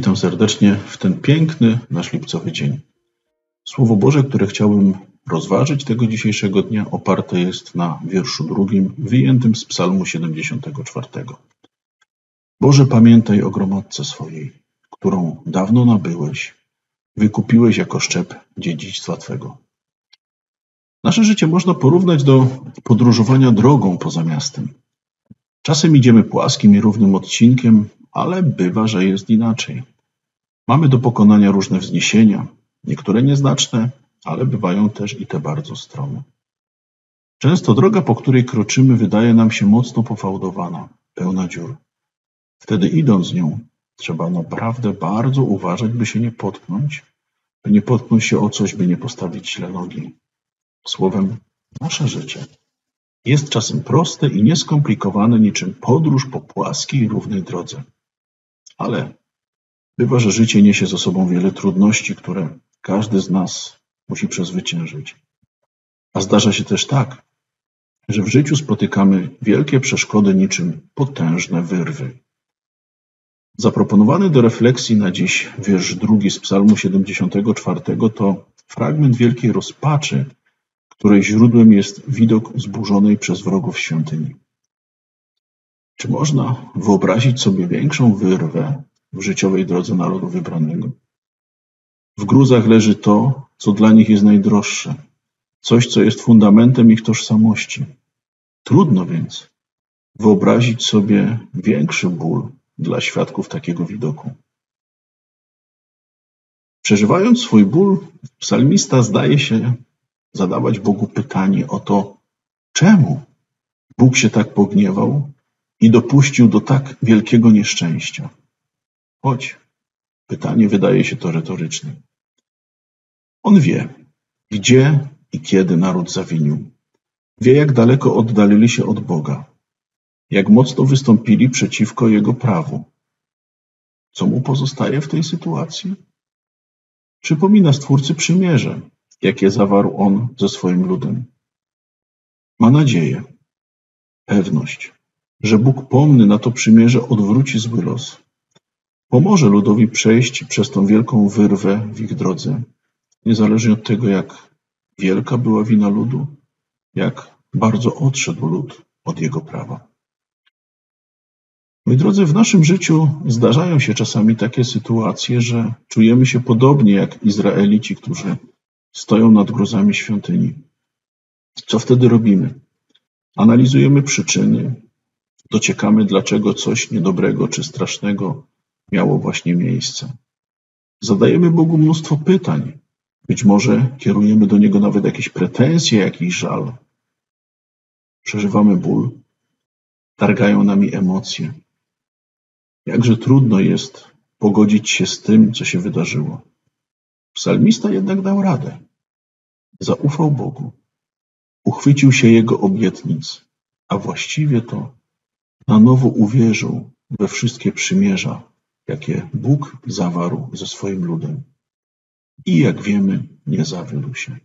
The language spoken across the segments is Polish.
Witam serdecznie w ten piękny nasz lipcowy dzień. Słowo Boże, które chciałbym rozważyć tego dzisiejszego dnia, oparte jest na wierszu 2, wyjętym z Psalmu 74. Boże, pamiętaj o gromadce swojej, którą dawno nabyłeś, wykupiłeś jako szczep dziedzictwa Twego. Nasze życie można porównać do podróżowania drogą poza miastem. Czasem idziemy płaskim i równym odcinkiem, ale bywa, że jest inaczej. Mamy do pokonania różne wzniesienia, niektóre nieznaczne, ale bywają też i te bardzo strome. Często droga, po której kroczymy, wydaje nam się mocno pofałdowana, pełna dziur. Wtedy idąc nią, trzeba naprawdę bardzo uważać, by się nie potknąć się o coś, by nie postawić źle nogi. Słowem, nasze życie jest czasem proste i nieskomplikowane, niczym podróż po płaskiej i równej drodze. Ale bywa, że życie niesie ze sobą wiele trudności, które każdy z nas musi przezwyciężyć. A zdarza się też tak, że w życiu spotykamy wielkie przeszkody niczym potężne wyrwy. Zaproponowany do refleksji na dziś wiersz 2 z Psalmu 74 to fragment wielkiej rozpaczy, której źródłem jest widok zburzonej przez wrogów świątyni. Czy można wyobrazić sobie większą wyrwę w życiowej drodze narodu wybranego? W gruzach leży to, co dla nich jest najdroższe, coś, co jest fundamentem ich tożsamości. Trudno więc wyobrazić sobie większy ból dla świadków takiego widoku. Przeżywając swój ból, psalmista zdaje się zadawać Bogu pytanie o to, czemu Bóg się tak pogniewał i dopuścił do tak wielkiego nieszczęścia. Choć pytanie wydaje się to retoryczne. On wie, gdzie i kiedy naród zawinił. Wie, jak daleko oddalili się od Boga, jak mocno wystąpili przeciwko Jego prawu. Co mu pozostaje w tej sytuacji? Przypomina Stwórcy przymierze, jakie zawarł On ze swoim ludem. Ma nadzieję, pewność, że Bóg pomny na to przymierze odwróci zły los. Pomoże ludowi przejść przez tą wielką wyrwę w ich drodze, niezależnie od tego, jak wielka była wina ludu, jak bardzo odszedł lud od jego prawa. Moi drodzy, w naszym życiu zdarzają się czasami takie sytuacje, że czujemy się podobnie jak Izraelici, którzy stoją nad gruzami świątyni. Co wtedy robimy? Analizujemy przyczyny, dociekamy, dlaczego coś niedobrego czy strasznego miało właśnie miejsce. Zadajemy Bogu mnóstwo pytań. Być może kierujemy do Niego nawet jakieś pretensje, jakiś żal. Przeżywamy ból. Targają nami emocje. Jakże trudno jest pogodzić się z tym, co się wydarzyło. Psalmista jednak dał radę. Zaufał Bogu. Uchwycił się Jego obietnic, a właściwie to na nowo uwierzył we wszystkie przymierza, jakie Bóg zawarł ze swoim ludem. I jak wiemy, nie zawiódł się.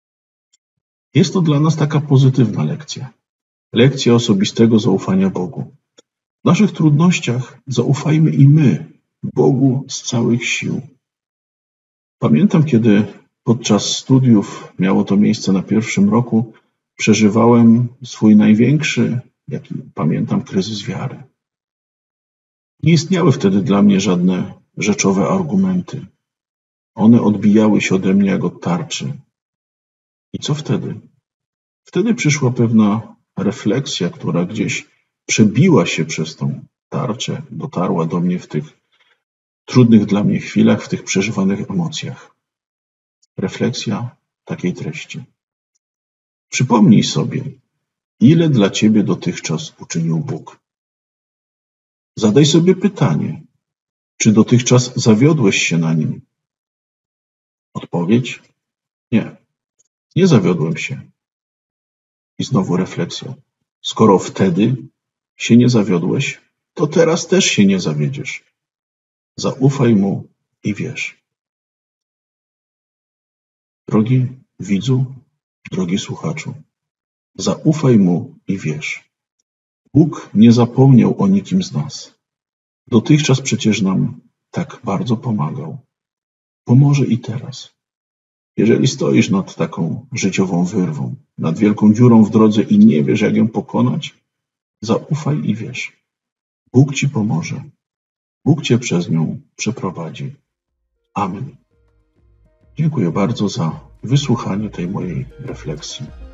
Jest to dla nas taka pozytywna lekcja. Lekcja osobistego zaufania Bogu. W naszych trudnościach zaufajmy i my Bogu z całych sił. Pamiętam, kiedy podczas studiów, miało to miejsce na 1. roku, przeżywałem swój największy, jaki pamiętam, kryzys wiary. Nie istniały wtedy dla mnie żadne rzeczowe argumenty. One odbijały się ode mnie jak od tarczy. I co wtedy? Wtedy przyszła pewna refleksja, która gdzieś przebiła się przez tą tarczę, dotarła do mnie w tych trudnych dla mnie chwilach, w tych przeżywanych emocjach. Refleksja takiej treści. Przypomnij sobie, ile dla ciebie dotychczas uczynił Bóg. Zadaj sobie pytanie, czy dotychczas zawiodłeś się na Nim? Odpowiedź? Nie, nie zawiodłem się. I znowu refleksja. Skoro wtedy się nie zawiodłeś, to teraz też się nie zawiedziesz. Zaufaj Mu i wierz. Drogi widzu, drogi słuchaczu, zaufaj Mu i wierz. Bóg nie zapomniał o nikim z nas. Dotychczas przecież nam tak bardzo pomagał, pomoże i teraz. Jeżeli stoisz nad taką życiową wyrwą, nad wielką dziurą w drodze i nie wiesz, jak ją pokonać, zaufaj i wierz. Bóg ci pomoże. Bóg cię przez nią przeprowadzi. Amen. Dziękuję bardzo za wysłuchanie tej mojej refleksji.